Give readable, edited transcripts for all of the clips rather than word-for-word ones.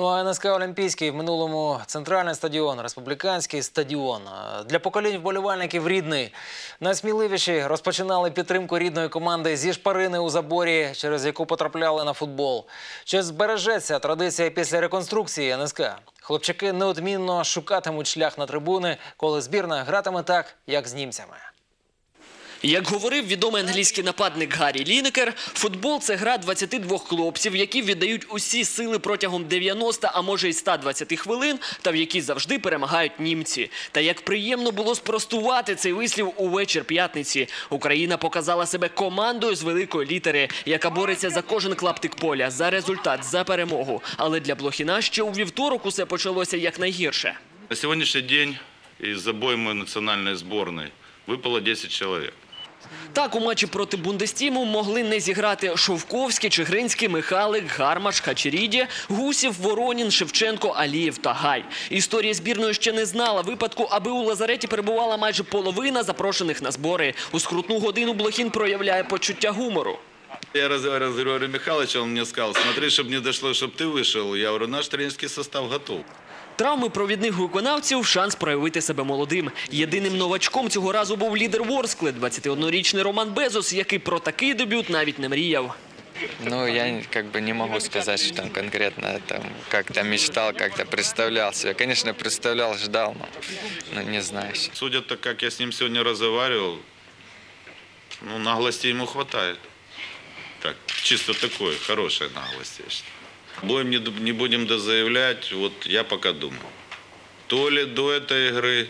Ну а НСК «Олімпійський» в минулому центральний стадіон, республіканський стадіон. Для поколінь вболівальників рідний. Найсміливіші розпочинали підтримку рідної команди зі шпарини у заборі, через яку потрапляли на футбол. Чи збережеться традиція після реконструкції НСК? Хлопчаки неодмінно шукатимуть шлях на трибуни, коли збірна гратиме так, як з німцями. Як говорив відомий англійський нападник Гаррі Лінекер, футбол – це гра 22 хлопців, які віддають усі сили протягом 90, а може й 120 хвилин, та в якій завжди перемагають німці. Та як приємно було спростувати цей вислів у вечір п'ятниці. Україна показала себе командою з великої літери, яка бореться за кожен клаптик поля, за результат, за перемогу. Але для Блохіна ще у вівторок усе почалося якнайгірше. На сьогоднішній день із обойми національної збірної випало 10 чоловік. Так, у матчі проти Бундестіму могли не зіграти Шовковський, Чигринський, Михайлик, Гармаш, Хачеріді, Гусів, Воронін, Шевченко, Алієв та Гай. Історія збірної ще не знала випадку, аби у лазареті перебувала майже половина запрошених на збори. У скрутну годину Блохін проявляє почуття гумору. Я разговаривал с Григорием Михайловичем, он мне сказал: смотри, чтобы не дошло, чтобы ты вышел. Я говорю, наш тренерский состав готов. Травми провідних виконавців – шанс проявити себе молодим. Єдиним новачком цього разу був лідер Ворскли, 21-річний Роман Безос, який про такий дебют навіть не мріяв. Ну, я не могу сказать, что там конкретно как-то мечтал, как-то представлял себя. Конечно, представлял, ждал, но не знаю. Судя так, как я с ним сегодня разговаривал, наглости ему хватает. Так, чисто такой, хорошей наглости. Боем не будем дозаявлять, вот я пока думаю. То ли до этой игры,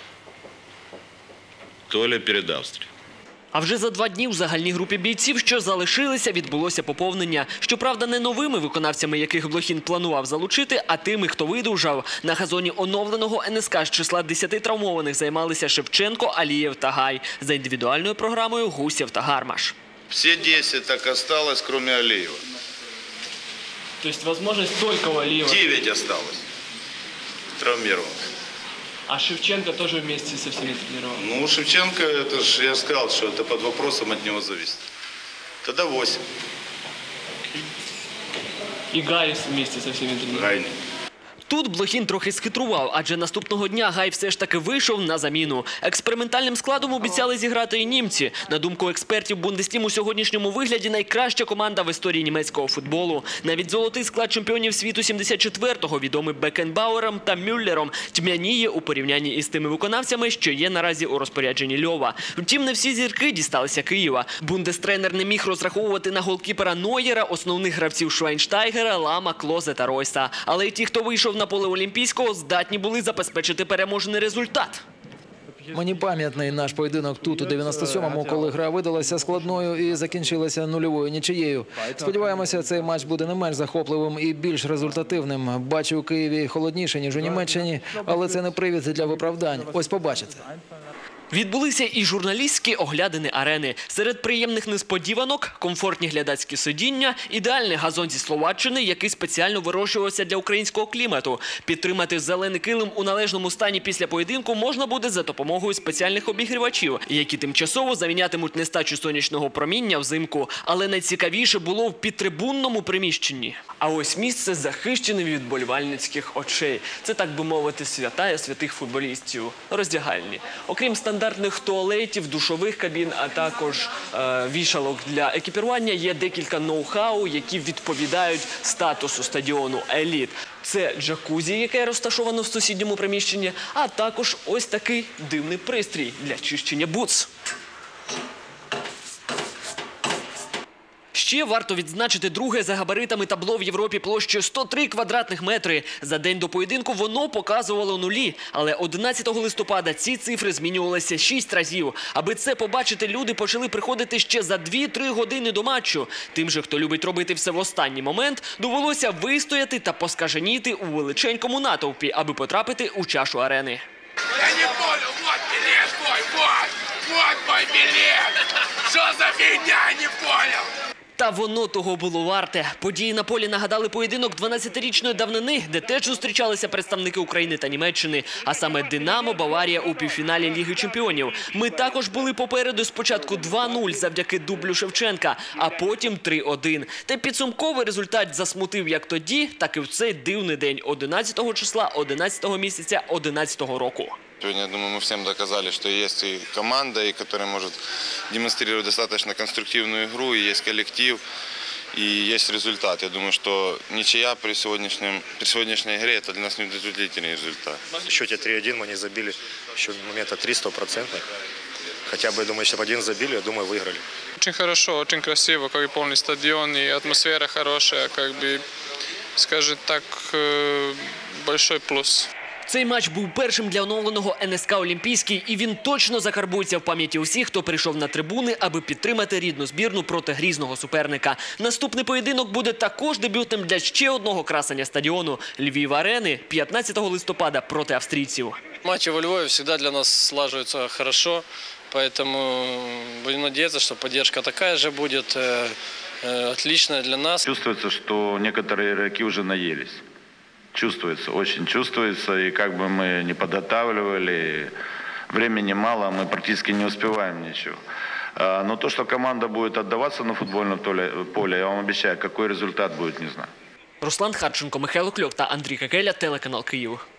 то ли перед Австрією. А вже за 2 дні в загальній групі бійців, що залишилися, відбулося поповнення. Щоправда, не новими виконавцями, яких Блохін планував залучити, а тими, хто видужав. На газоні оновленого НСК з числа 10 травмованих займалися Шевченко, Алієв та Гай. За індивідуальною програмою Гусєв та Гармаш. Все 10 так осталось, кроме Алиева. То есть возможность только у Алиева? 9 осталось травмированных. А Шевченко тоже вместе со всеми тренировал? Ну, Шевченко, это же я сказал, что это под вопросом от него зависит. Тогда 8. И Гай вместе со всеми тренировал? Гай. Тут Блохін трохи схитрував, адже наступного дня Гай все ж таки вийшов на заміну. Експериментальним складом обіцяли зіграти і німці. На думку експертів, Бундестім у сьогоднішньому вигляді найкраща команда в історії німецького футболу. Навіть золотий склад чемпіонів світу 74-го, відомий Бекенбауером та Мюллером, тьмяніє у порівнянні із тими виконавцями, що є наразі у розпорядженні Льова. Втім, не всі зірки дісталися Києва. Бундестренер не міг розраховувати на голкіпера Нойєра, основних гравців Швайнштайгера, Лама, Клозе та Ройса. Але й ті, хто вийшов на поле Олімпійського, здатні були забезпечити переможний результат. Мені пам'ятний наш поєдинок тут, у 97-му, коли гра видалася складною і закінчилася 0-0 нічиєю. Сподіваємося, цей матч буде не менш захопливим і більш результативним. Бачу, у Києві холодніше, ніж у Німеччині, але це не привід для виправдань. Ось побачите. Відбулися і журналістські оглядини арени. Серед приємних несподіванок – комфортні глядацькі сидіння, ідеальний газон зі Словаччини, який спеціально вирощувався для українського клімату. Підтримати зелений килим у належному стані після поєдинку можна буде за допомогою спеціальних обігрівачів, які тимчасово замінятимуть нестачу сонячного проміння взимку. Але найцікавіше було в підтрибунному приміщенні. А ось місце захищене від вболівальницьких очей. Це, так би мовити, святая святих футболістів – роздягальні. Окрім стандартних туалетів, душових кабін, а також вішалок для екіпірування, є декілька ноу-хау, які відповідають статусу стадіону «Еліт». Це джакузі, яке розташовано в сусідньому приміщенні, а також ось такий дивний пристрій для чищення бутс. Ще варто відзначити друге за габаритами табло в Європі площею 103 квадратних метри. За день до поєдинку воно показувало нулі. Але 11 листопада ці цифри змінювалися 6 разів. Аби це побачити, люди почали приходити ще за 2-3 години до матчу. Тим же, хто любить робити все в останній момент, довелося вистояти та поскаженіти у величенькому натовпі, аби потрапити у чашу арени. Я не понял, вот билет мой, вот мой билет. Что за фигня, не понял? Та воно того було варте. Події на полі нагадали поєдинок 12-річної давнини, де теж зустрічалися представники України та Німеччини, а саме «Динамо», «Баварія» у півфіналі Ліги чемпіонів. Ми також були попереду спочатку 2-0 завдяки дублю Шевченка, а потім 3-1. Та підсумковий результат засмутив як тоді, так і в цей дивний день 11 числа 11 місяця 11 року. Сегодня, я думаю, мы всем доказали, что есть и команда, и которая может демонстрировать достаточно конструктивную игру, и есть коллектив, и есть результат. Я думаю, что ничья при сегодняшней игре – это для нас неудовлетворительный результат. В счете 3-1 мы не забили еще момента 300%. Хотя бы, я думаю, если бы один забили, я думаю, выиграли. Очень хорошо, очень красиво, как и полный стадион, и атмосфера хорошая, как бы, скажем так, большой плюс. Цей матч був першим для оновленого НСК «Олімпійський», і він точно закарбується в пам'яті усіх, хто прийшов на трибуни, аби підтримати рідну збірну проти грізного суперника. Наступний поєдинок буде також дебютним для ще одного красення стадіону – Львів-Арени 15 листопада проти австрійців. Матчи во Львове всегда для нас слаживаются хорошо, поэтому будем надеяться, что поддержка такая же будет, отличная для нас. Чувствуется, что некоторые игроки уже наелись. Чувствуется, очень чувствуется. И как бы мы не подготавливали, времени мало, мы практически не успеваем ничего. Но то, что команда будет отдаваться на футбольном поле, я вам обещаю, какой результат будет, не знаю. Руслан Харченко, Михайло Кльок та Андрій Кекеля, телеканал «Київ».